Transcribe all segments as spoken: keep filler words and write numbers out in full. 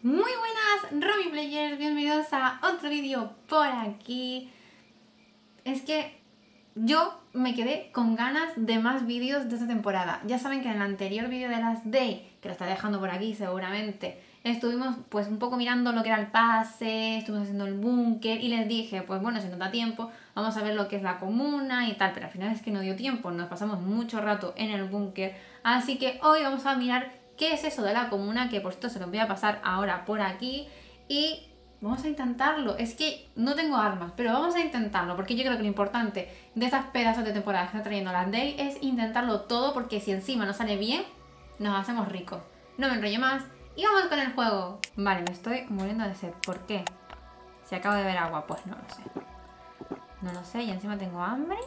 Muy buenas Romy Players, bienvenidos a otro vídeo por aquí. Es que yo me quedé con ganas de más vídeos de esta temporada. Ya saben que en el anterior vídeo de Last Day, que lo estaré dejando por aquí seguramente, estuvimos pues un poco mirando lo que era el pase, estuvimos haciendo el búnker y les dije, pues bueno, si nos da tiempo, vamos a ver lo que es la comuna y tal, pero al final es que no dio tiempo, nos pasamos mucho rato en el búnker, así que hoy vamos a mirar qué es eso de la comuna, que por esto se lo voy a pasar ahora por aquí y vamos a intentarlo. Es que no tengo armas, pero vamos a intentarlo, porque yo creo que lo importante de estas pedazos de temporada que está trayendo Last Day es intentarlo todo, porque si encima nos sale bien, nos hacemos ricos. No me enrollo más y vamos con el juego. Vale, me estoy muriendo de sed. ¿Por qué? Si acabo de beber agua, pues no lo sé. No lo sé, y encima tengo hambre.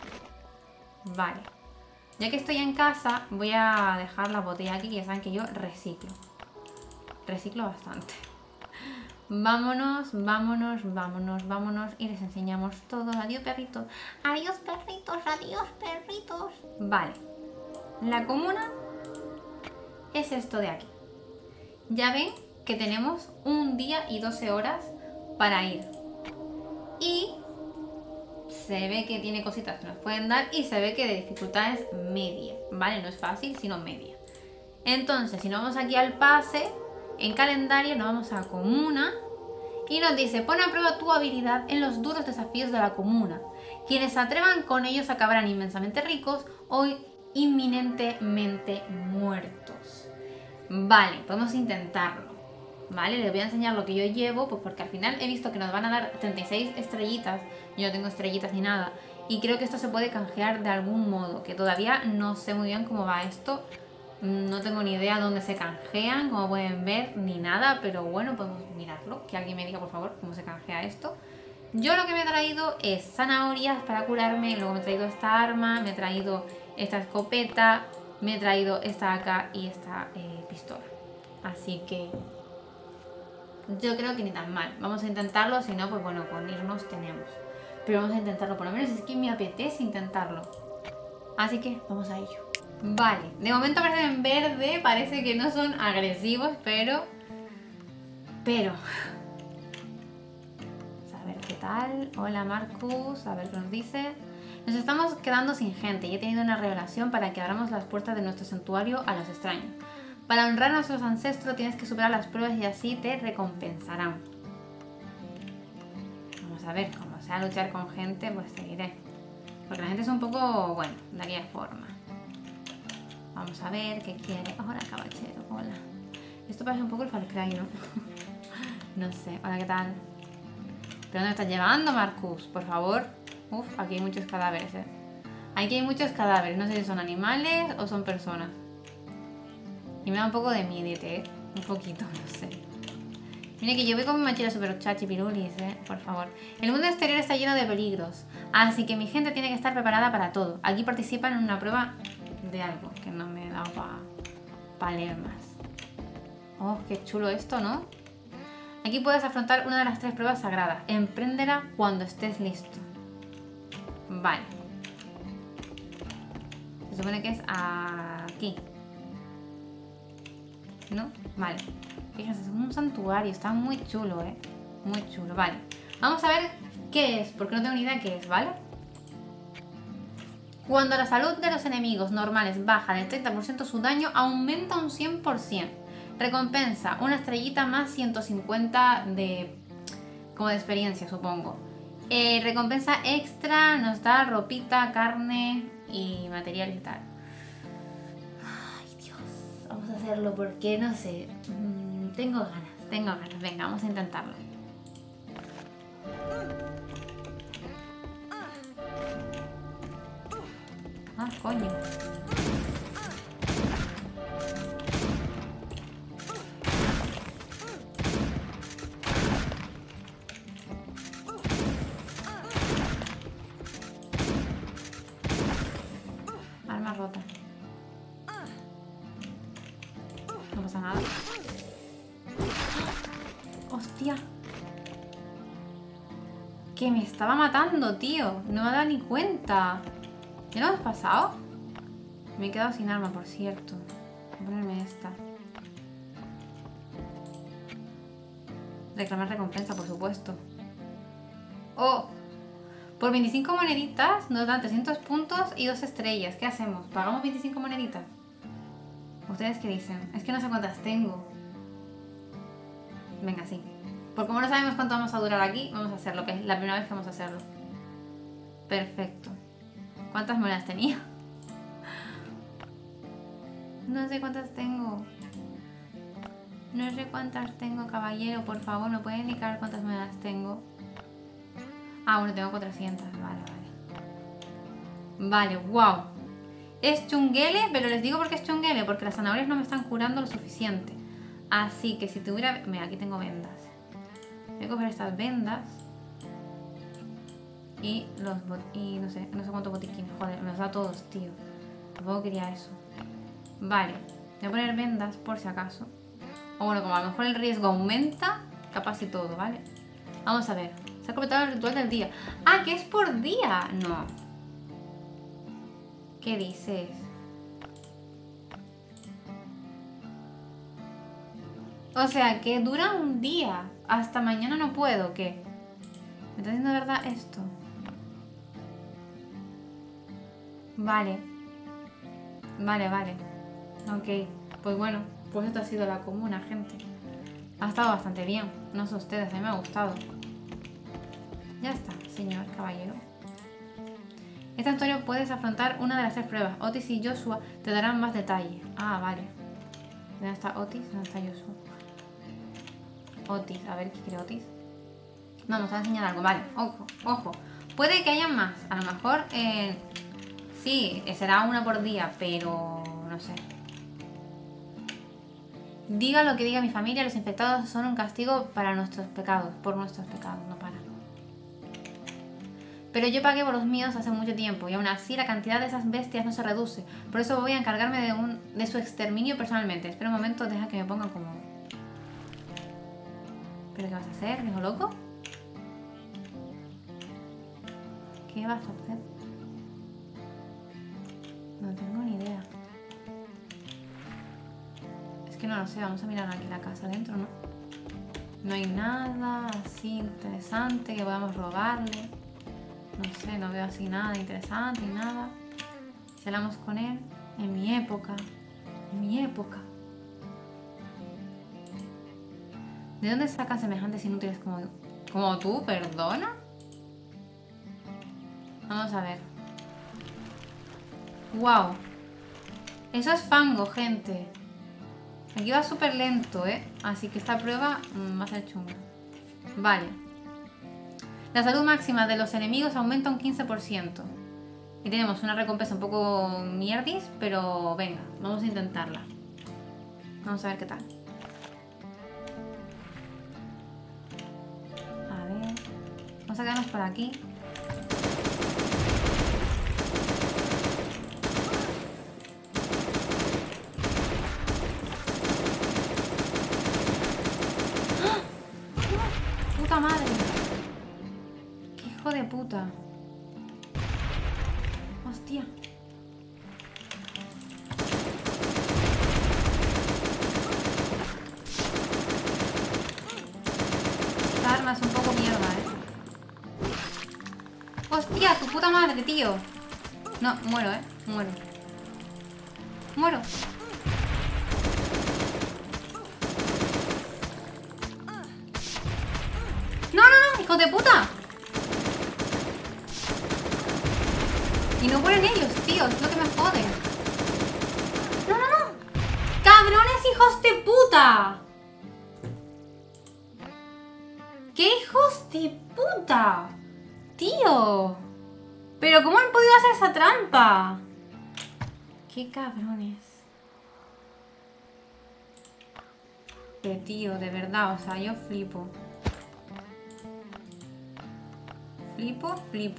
Vale. Ya que estoy en casa, voy a dejar la botella aquí, que ya saben que yo reciclo. Reciclo bastante. Vámonos, vámonos, vámonos, vámonos. Y les enseñamos todo. Adiós, perritos. Adiós, perritos, adiós, perritos. Vale. La comuna es esto de aquí. Ya ven que tenemos un día y doce horas para ir. Y se ve que tiene cositas que nos pueden dar y se ve que de dificultad es media, ¿vale? No es fácil, sino media. Entonces, si nos vamos aquí al pase, en calendario nos vamos a comuna y nos dice, pon a prueba tu habilidad en los duros desafíos de la comuna. Quienes se atrevan con ellos acabarán inmensamente ricos o inminentemente muertos. Vale, podemos intentarlo. Vale, les voy a enseñar lo que yo llevo, pues porque al final he visto que nos van a dar treinta y seis estrellitas. Yo no tengo estrellitas ni nada. Y creo que esto se puede canjear de algún modo, que todavía no sé muy bien cómo va esto. No tengo ni idea dónde se canjean, como pueden ver, ni nada. Pero bueno, podemos mirarlo. Que alguien me diga, por favor, cómo se canjea esto. Yo lo que me he traído es zanahorias para curarme. Luego me he traído esta arma, me he traído esta escopeta, me he traído esta A K y esta eh, pistola. Así que yo creo que ni tan mal. Vamos a intentarlo, si no, pues bueno, con irnos tenemos. Pero vamos a intentarlo, por lo menos es que me apetece intentarlo. Así que vamos a ello. Vale, de momento aparecen en verde, parece que no son agresivos, pero... Pero... A ver qué tal. Hola Marcus, a ver qué nos dice. Nos estamos quedando sin gente y he tenido una revelación para que abramos las puertas de nuestro santuario a los extraños. Para honrar a nuestros ancestros tienes que superar las pruebas y así te recompensarán. Vamos a ver, como sea luchar con gente, pues seguiré. Porque la gente es un poco, bueno, de aquella forma. Vamos a ver qué quiere. Hola, caballero, hola. Esto parece un poco el Far Cry, ¿no? No sé, hola, ¿qué tal? ¿Pero dónde me estás llevando, Marcus? Por favor. Uf, aquí hay muchos cadáveres, ¿eh? Aquí hay muchos cadáveres, no sé si son animales o son personas. Y me da un poco de miedo, ¿eh? Un poquito, no sé. Mire que yo voy con mi mochila super chachi pirulis, ¿eh? Por favor. El mundo exterior está lleno de peligros, así que mi gente tiene que estar preparada para todo. Aquí participan en una prueba de algo que no me he dado para pa leer más. Oh, qué chulo esto, ¿no? Aquí puedes afrontar una de las tres pruebas sagradas. Empréndela cuando estés listo. Vale. Se supone que es aquí. ¿No? Vale. Fíjense, es un santuario. Está muy chulo, ¿eh? Muy chulo. Vale. Vamos a ver qué es, porque no tengo ni idea qué es, ¿vale? Cuando la salud de los enemigos normales baja del treinta por ciento, su daño aumenta un cien por ciento. Recompensa una estrellita más ciento cincuenta de... como de experiencia, supongo. Eh, recompensa extra nos da ropita, carne y materiales y tal. Vamos a hacerlo porque, no sé, mmm, tengo ganas, tengo ganas. Venga, vamos a intentarlo. Ah, coño. Arma rota. No pasa nada. ¡Hostia! Que me estaba matando, tío. No me ha dado ni cuenta. ¿Qué nos ha pasado? Me he quedado sin arma, por cierto. Voy a ponerme esta. Reclamar recompensa, por supuesto. Oh, por veinticinco moneditas nos dan trescientos puntos y dos estrellas. ¿Qué hacemos? ¿Pagamos veinticinco moneditas? ¿Ustedes qué dicen? Es que no sé cuántas tengo. Venga, sí. Porque como no sabemos cuánto vamos a durar aquí, vamos a hacerlo, que es la primera vez que vamos a hacerlo. Perfecto. ¿Cuántas monedas tenía? No sé cuántas tengo. No sé cuántas tengo, caballero. Por favor, ¿me puede indicar cuántas monedas tengo? Ah, bueno, tengo cuatrocientas. Vale, vale. Vale, wow. Es chunguele, pero les digo por qué es chunguele. Porque las zanahorias no me están curando lo suficiente. Así que si tuviera... Mira, aquí tengo vendas. Voy a coger estas vendas. Y los... Y no sé, no sé cuántos botiquines. Joder, me los da todos, tío. Tampoco quería eso. Vale. Voy a poner vendas por si acaso. O bueno, como a lo mejor el riesgo aumenta, capaz y todo, ¿vale? Vamos a ver. Se ha completado el ritual del día. ¡Ah, que es por día! No. ¿Qué dices? O sea, que dura un día. Hasta mañana no puedo, ¿qué? ¿Me está diciendo de verdad esto? Vale. Vale, vale. Ok. Pues bueno, pues esto ha sido la comuna, gente. Ha estado bastante bien. No sé ustedes, a mí me ha gustado. Ya está, señor caballero. Esta historia puedes afrontar una de las tres pruebas. Otis y Joshua te darán más detalle. Ah, vale. ¿Dónde está Otis? ¿Dónde está Joshua? Otis, a ver qué quiere Otis. No, nos va a enseñar algo. Vale, ojo, ojo. Puede que haya más. A lo mejor, eh, sí, será una por día, pero no sé. Diga lo que diga mi familia, los infectados son un castigo para nuestros pecados. Por nuestros pecados, no para. Pero yo pagué por los míos hace mucho tiempo y aún así la cantidad de esas bestias no se reduce. Por eso voy a encargarme de, un, de su exterminio personalmente. Espera un momento, deja que me ponga cómodo. ¿Pero qué vas a hacer, hijo loco? ¿Qué vas a hacer? No tengo ni idea. Es que no lo sé, vamos a mirar aquí la casa adentro, ¿no? No hay nada así interesante que podamos robarle. No sé, no veo así nada interesante ni nada. Si hablamos con él, en mi época, en mi época. ¿De dónde sacan semejantes inútiles como, como tú? ¿Perdona? Vamos a ver. ¡Wow! Eso es fango, gente. Aquí va súper lento, ¿eh? Así que esta prueba mmm, va a ser chunga. Vale. La salud máxima de los enemigos aumenta un quince por ciento. Y tenemos una recompensa un poco mierdis, pero venga, vamos a intentarla. Vamos a ver qué tal. A ver. Vamos a quedarnos por aquí. ¡Ah! ¡No! ¡Puta madre! ¡Qué hijo de puta! ¡Hostia! Esta arma es un poco mierda, ¿eh? ¡Hostia! ¡Tu puta madre, tío! No, muero, ¿eh? Muero. Muero. ¡No, no, no! ¡Hijo de puta! Y no mueren ellos, tío. Es lo que me jode. ¡No, no, no! ¡Cabrones, hijos de puta! ¡Qué hijos de puta! ¡Tío! ¿Pero cómo han podido hacer esa trampa? ¡Qué cabrones! Que tío, de verdad, o sea, yo flipo. Flipo, flipo.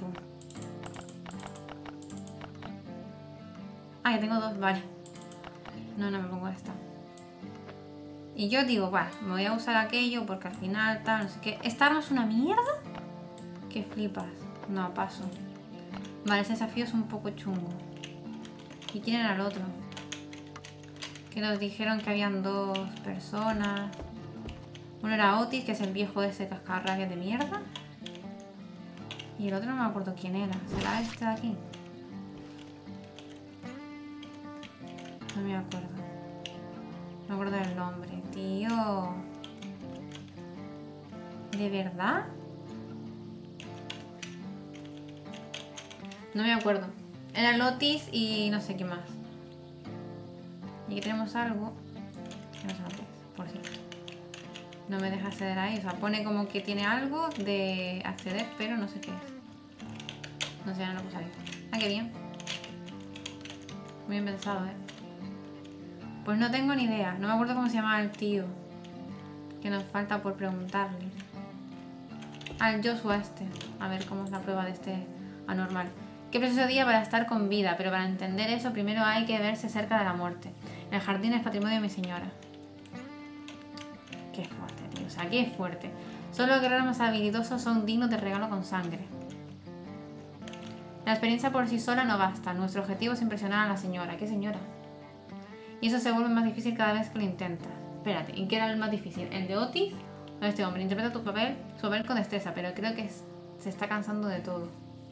Ah, que tengo dos, vale. No, no me pongo esta. Y yo digo, vale, me voy a usar aquello porque al final tal, no sé qué. ¿Esta arma es una mierda? Que flipas. No, paso. Vale, ese desafío es un poco chungo. ¿Y quién era el otro? Que nos dijeron que habían dos personas. Uno era Otis, que es el viejo de ese cascarrabias de mierda. Y el otro no me acuerdo quién era. ¿Será este de aquí? No me acuerdo. No me acuerdo del nombre. Tío. ¿De verdad? No me acuerdo. Era el Otis y no sé qué más. Y aquí tenemos algo. Que no sé lo que es, por cierto. No me deja acceder ahí. O sea, pone como que tiene algo de acceder, pero no sé qué es. No sé, no lo puse ahí. Ah, qué bien. Muy bien pensado, ¿eh? Pues no tengo ni idea. No me acuerdo cómo se llamaba el tío. Que nos falta por preguntarle. Al Joshua este. A ver cómo es la prueba de este anormal. Qué precioso día para estar con vida. Pero para entender eso, primero hay que verse cerca de la muerte. El jardín es patrimonio de mi señora. Qué fuerte, tío. O sea, qué fuerte. Solo los guerreros más habilidosos son dignos de regalo con sangre. La experiencia por sí sola no basta. Nuestro objetivo es impresionar a la señora. ¿Qué señora? Y eso se vuelve más difícil cada vez que lo intentas. Espérate, ¿y qué era el más difícil? ¿El de Otis o este hombre? Interpreta tu papel, su papel con destreza, pero creo que es, se está cansando de todo.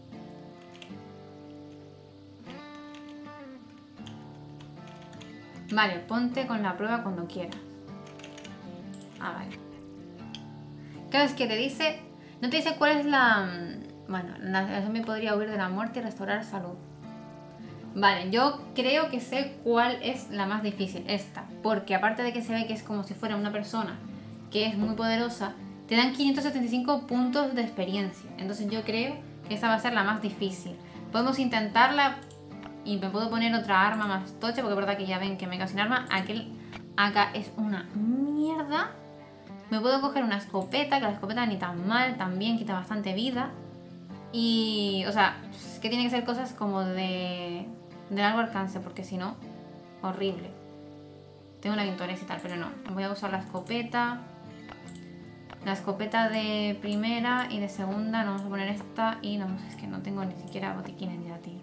Vale, ponte con la prueba cuando quieras. Ah, vale. Claro, es que te dice... No te dice cuál es la... Bueno, la zombie podría huir de la muerte y restaurar salud. Vale, yo creo que sé cuál es la más difícil, esta. Porque aparte de que se ve que es como si fuera una persona que es muy poderosa, te dan quinientos setenta y cinco puntos de experiencia. Entonces yo creo que esta va a ser la más difícil. Podemos intentarla y me puedo poner otra arma más tocha, porque es verdad que ya ven que me quedo sin arma. Aquel acá es una mierda. Me puedo coger una escopeta, que la escopeta ni tan mal, también quita bastante vida. Y, o sea, es que tiene que ser cosas como de... de largo alcance, porque si no, horrible. Tengo una vintoresa y tal, pero no. Voy a usar la escopeta. La escopeta de primera y de segunda. No vamos a poner esta. Y no, es que no tengo ni siquiera botiquines ya, tío.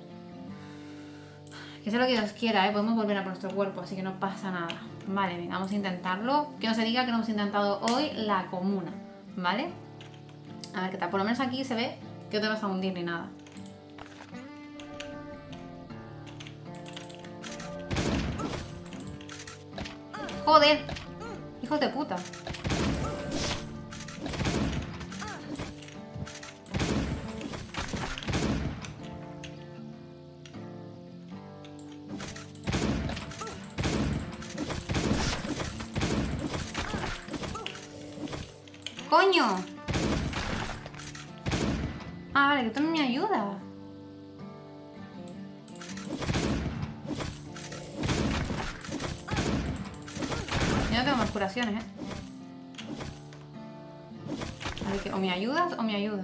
Que sea lo que Dios quiera, ¿eh? Podemos volver a por nuestro cuerpo, así que no pasa nada. Vale, venga, vamos a intentarlo. Que no se diga que no hemos intentado hoy la comuna, ¿vale? A ver qué tal. Por lo menos aquí se ve que no te vas a hundir ni nada. ¡Joder! ¡Hijos de puta! ¡Coño! Ah, vale, que tú no me ayudas. Yo no tengo más curaciones, ¿eh? Así que o me ayudas o me ayudas.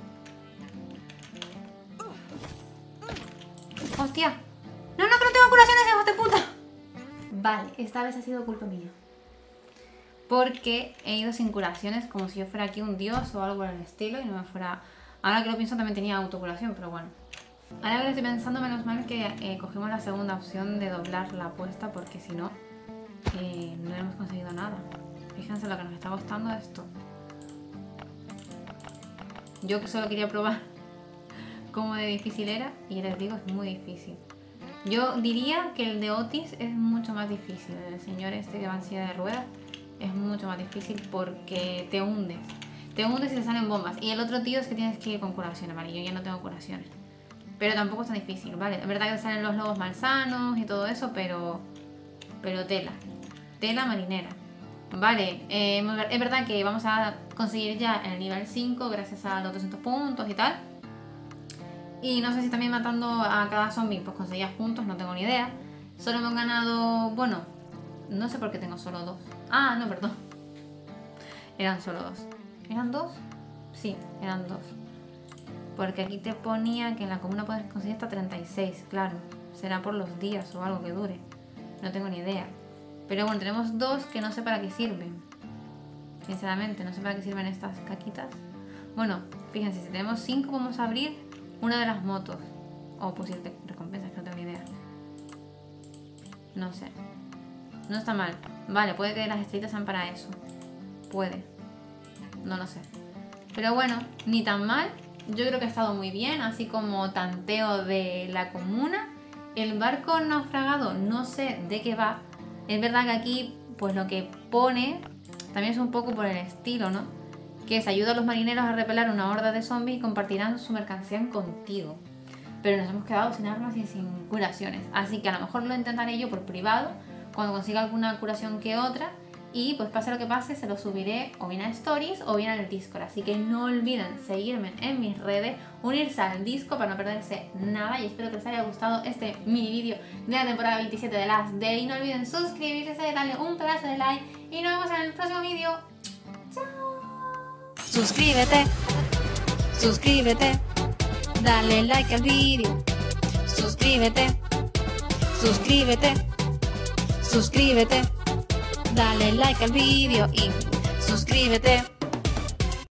¡Hostia! ¡No, no, que no tengo curaciones, hijos de puta! Vale, esta vez ha sido culpa mía. Porque he ido sin curaciones, como si yo fuera aquí un dios o algo del estilo y no me fuera... Ahora que lo pienso también tenía autocuración, pero bueno. Ahora que lo estoy pensando, menos mal que eh, cogimos la segunda opción de doblar la apuesta, porque si no, eh, no hemos conseguido nada. Fíjense lo que nos está costando esto. Yo que solo quería probar cómo de difícil era, y les digo, es muy difícil. Yo diría que el de Otis es mucho más difícil. El señor este que va en silla de ruedas es mucho más difícil porque te hundes. Te hundes y te salen bombas. Y el otro tío es que tienes que ir con curaciones, ¿vale? Yo ya no tengo curaciones. Pero tampoco es tan difícil, ¿vale? Es verdad que te salen los lobos malsanos y todo eso, pero... Pero tela. Tela marinera. Vale, eh, es verdad que vamos a conseguir ya el nivel cinco gracias a los doscientos puntos y tal. Y no sé si también matando a cada zombie pues conseguías puntos, no tengo ni idea. Solo hemos ganado... Bueno, no sé por qué tengo solo dos. Ah, no, perdón. Eran solo dos. ¿Eran dos? Sí, eran dos. Porque aquí te ponía que en la comuna puedes conseguir hasta treinta y seis, claro. Será por los días o algo que dure. No tengo ni idea. Pero bueno, tenemos dos que no sé para qué sirven. Sinceramente, no sé para qué sirven estas caquitas. Bueno, fíjense, si tenemos cinco vamos a abrir una de las motos. O posibles de recompensas, que no tengo ni idea. No sé. No está mal. Vale, puede que las estrellitas sean para eso. puede. No lo sé. Pero bueno, ni tan mal. Yo creo que ha estado muy bien, así como tanteo de la comuna. El barco naufragado, no sé de qué va. Es verdad que aquí, pues lo que pone también es un poco por el estilo, ¿no? Que se ayuda a los marineros a repeler una horda de zombies y compartirán su mercancía contigo. Pero nos hemos quedado sin armas y sin curaciones. Así que a lo mejor lo intentaré yo por privado, cuando consiga alguna curación que otra. Y pues pase lo que pase, se lo subiré o bien a Stories o bien al Discord. Así que no olviden seguirme en mis redes, unirse al Discord para no perderse nada. Y espero que les haya gustado este mini vídeo de la temporada veintisiete de Last Day. No olviden suscribirse, darle un pedazo de like y nos vemos en el próximo vídeo. ¡Chao! Suscríbete, suscríbete, dale like al vídeo. Suscríbete, suscríbete, suscríbete. Dale like al vídeo y suscríbete.